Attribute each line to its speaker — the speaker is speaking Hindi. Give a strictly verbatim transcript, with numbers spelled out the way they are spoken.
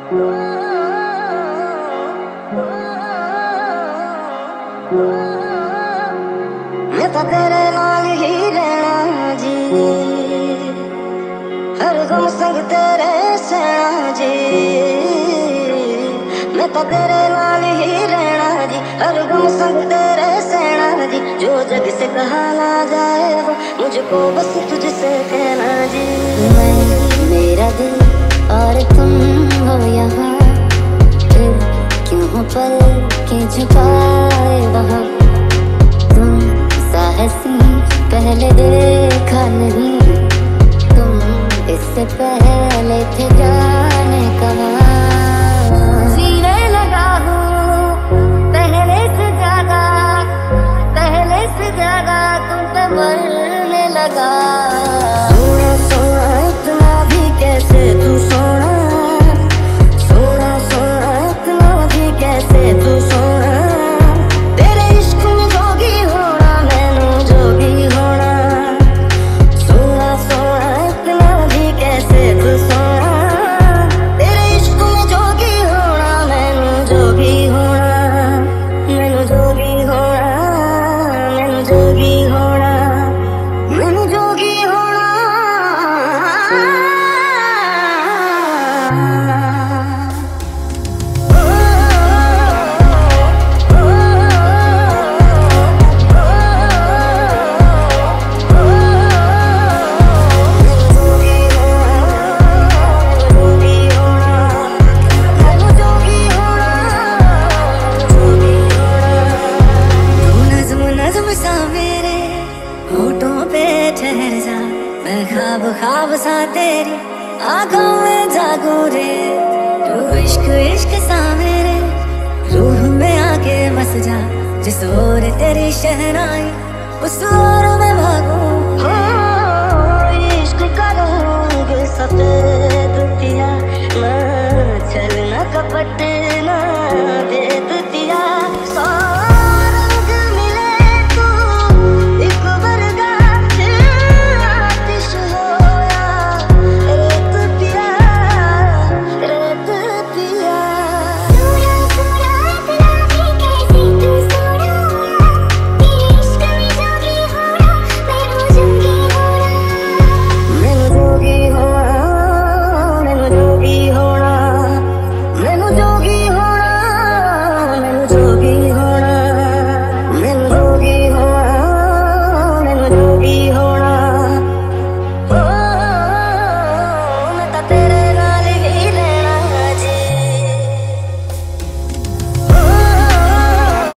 Speaker 1: मैं तो तेरे नाल ही रहना जी, हर गम संग तेरे सहना जी। मैं तो तेरे नाल ही रहना जी, हर गम संग तेरे सहना जी। जो जग से कहा ना जाए वो मुझको बस तुझसे कहना जी।
Speaker 2: मैं, मेरा दिल और तुम हो यहाँ, फिर क्यों हो पल के झुकाए वहाँ। तुम साहसी पहले देखा नहीं, तुम इससे पहले थे जाने कहाँ। जीने लगा हूँ पहले से ज्यादा, पहले से ज्यादा तुम पे मरने लगा।
Speaker 1: सोना सोना इतना भी कैसे तू सोना, सोना सोना इतना भी कैसे तू सोना। तेरे इश्क में जोगी होना, मैनू जोगी होना। सोना सोना इतना भी कैसे तू सोना। तेरे इश्क में जोगी होना, मैनू जोगी होना। मैनू जोगी होना, मैनू जोगी होना, मैनू जोगी होना। ठहर जा, मैं ख्वाब ख्वाब सा तेरी आंखों में जागू रे। तू इश्क इश्क सा मेरे रूह में आके बस जा। जिस ओर तेरी शहनाई उस ओर में भागूं। हो इश्क का रंग सफेद किया, ना छल ना कपट